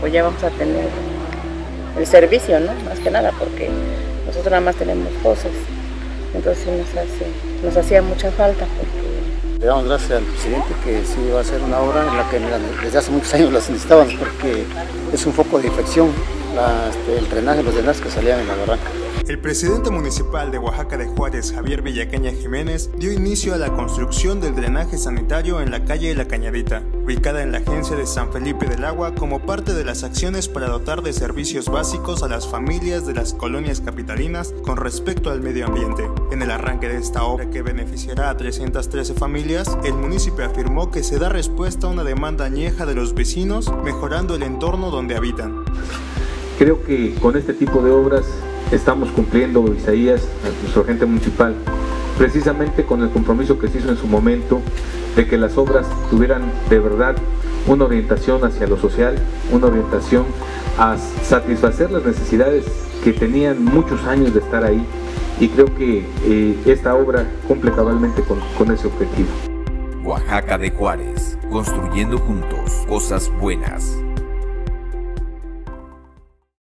pues ya vamos a tener el servicio, ¿no? Más que nada, porque nosotros nada más tenemos pozos, entonces nos hacía mucha falta. Le damos gracias al presidente que sí va a hacer una obra en la que desde hace muchos años las necesitábamos, porque es un foco de infección, el drenaje, los drenajes que salían en la barranca. El presidente municipal de Oaxaca de Juárez, Javier Villacaña Jiménez, dio inicio a la construcción del drenaje sanitario en la calle La Cañadita, ubicada en la agencia de San Felipe del Agua, como parte de las acciones para dotar de servicios básicos a las familias de las colonias capitalinas con respecto al medio ambiente. En el arranque de esta obra, que beneficiará a 313 familias, el municipio afirmó que se da respuesta a una demanda añeja de los vecinos, mejorando el entorno donde habitan. Creo que con este tipo de obras estamos cumpliendo, Isaías, nuestro agente municipal, precisamente con el compromiso que se hizo en su momento de que las obras tuvieran de verdad una orientación hacia lo social, una orientación a satisfacer las necesidades que tenían muchos años de estar ahí, y creo que esta obra cumple cabalmente con ese objetivo. Oaxaca de Juárez, construyendo juntos cosas buenas.